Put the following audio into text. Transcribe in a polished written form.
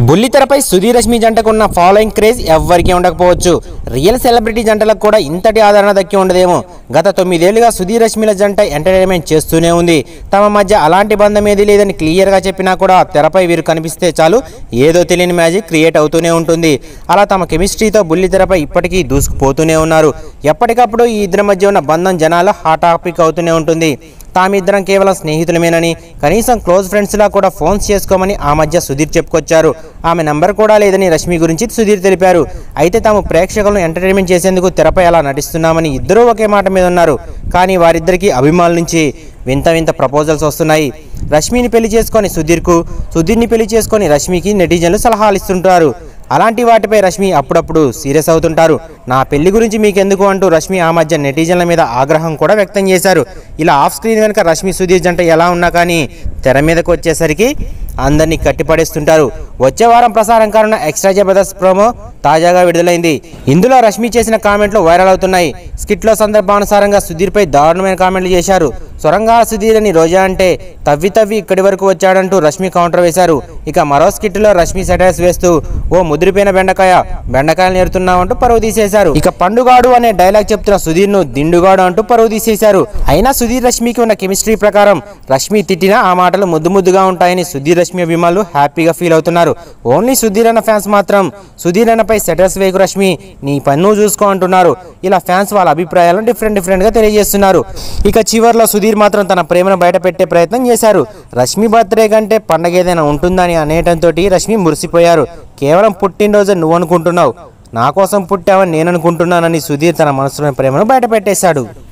బుల్లితెరపై సుధీర్ రష్మి జంటకున్న following craze ఎవ్వరికీ ఉండకపోవచ్చు. రియల్ సెలబ్రిటీ జంటలకు కూడా ఇంతటి ఆదరణ దక్కి ఉండదేమో. గత 9 ఏళ్లుగా సుధీర్ రష్మిల జంట ఎంటర్టైన్మెంట్ చేస్తూనే ఉంది. తమ మధ్య అలాంటి బంధం ఏదీ లేదని క్లియర్గా చెప్పినా కూడా తెరపై వీరు కనిపిస్తే చాలు ఏదో తెలియని మ్యాజిక్ క్రియేట్ అవుతూనే ఉంటుంది. అలా తమ కెమిస్ట్రీతో బుల్లితెరపై ఇప్పటికీ దూసుకుపోతూనే ఉన్నారు. ఎప్పటికప్పుడు ఈ ఇద్దరి మధ్య ఉన్న బంధం జనాలు హాట్ టాపిక్ అవుతూనే ఉంటుంది. తామిద్దరం కేవలం స్నేహితులమేనని, కనీసం క్లోజ్ ఫ్రెండ్స్లా కూడా ఫోన్స్ చేసుకోమని ఆ మధ్య సుధీర్ చెప్పుకొచ్చారు. ఆమె నంబర్ కూడా లేదని రష్మి గురించి సుధీర్ తెలిపారు. అయితే తాము ప్రేక్షకులను ఎంటర్టైన్మెంట్ చేసేందుకు తెరపై అలా నటిస్తున్నామని ఇద్దరూ ఒకే మాట మీద ఉన్నారు. కానీ వారిద్దరికీ అభిమానుల నుంచి వింత వింత ప్రపోజల్స్ వస్తున్నాయి. రష్మిని పెళ్లి చేసుకొని సుధీర్కు, సుధీర్ని పెళ్లి చేసుకొని రష్మికి నెటిజన్లు సలహాలు ఇస్తుంటారు. అలాంటి వాటిపై రష్మి అప్పుడప్పుడు సీరియస్ అవుతుంటారు. నా పెళ్లి గురించి మీకెందుకు అంటూ రష్మి ఆ మధ్య నెటిజన్ల మీద ఆగ్రహం కూడా వ్యక్తం చేశారు. ఇలా ఆఫ్ స్క్రీన్ వెనుక రష్మి సుధీర్ జంట ఎలా ఉన్నా కానీ తెర మీదకు వచ్చేసరికి అందరినీ కట్టిపడేస్తుంటారు. వచ్చే వారం ప్రసారం కానున్న ఎక్స్ట్రా జబర్దస్త్ ప్రోమో తాజాగా విడుదలైంది. ఇందులో రష్మి చేసిన కామెంట్లు వైరల్ అవుతున్నాయి. స్కిట్లో సందర్భానుసారంగా సుధీర్పై దారుణమైన కామెంట్లు చేశారు. సొరంగాల సుధీర్ అని రోజా అంటే తవ్వి తవ్వి ఇక్కడి వరకు వచ్చాడంటూ రష్మి కౌంటర్ వేశారు. ఇక మరో స్కిట్లో రష్మి సెటైర్స్ వేస్తూ ఓ ముదిరిపోయిన బెండకాయలు నేరుతున్నామంటూ పరువు తీసేశారు. ఇక పండుగాడు అనే డైలాగ్ చెప్తున్న సుధీర్ ను దిండుగాడు అంటూ పరువు తీసేశారు. అయినా సుధీర్ రష్మికి ఉన్న కెమిస్ట్రీ ప్రకారం రష్మి తిట్టినా ఆ మాటలు ముద్దుగా ఉంటాయని సుధీర్ రష్మి అభిమానులు హ్యాపీగా ఫీల్ అవుతున్నారు. ఓన్లీ సుధీర్ అన్న ఫ్యాన్స్ మాత్రం సుధీర్ అన్నపై సెటర్స్ వేగు రష్మి, నీ పన్ను చూసుకో అంటున్నారు. ఇలా ఫ్యాన్స్ వాళ్ళ అభిప్రాయాలను డిఫరెంట్ గా తెలియజేస్తున్నారు. ఇక చివర్లో సుధీర్ మాత్రం తన ప్రేమను బయట పెట్టే ప్రయత్నం చేశారు. రష్మి బర్త్డే కంటే పండగ ఏదైనా ఉంటుందని అనేయటంతో రష్మి మురిసిపోయారు. కేవలం పుట్టినరోజు నువ్వు అనుకుంటున్నావు, నా కోసం పుట్టావని నేను అనుకుంటున్నానని సుధీర్ తన మనసులోని ప్రేమను బయట పెట్టేశాడు.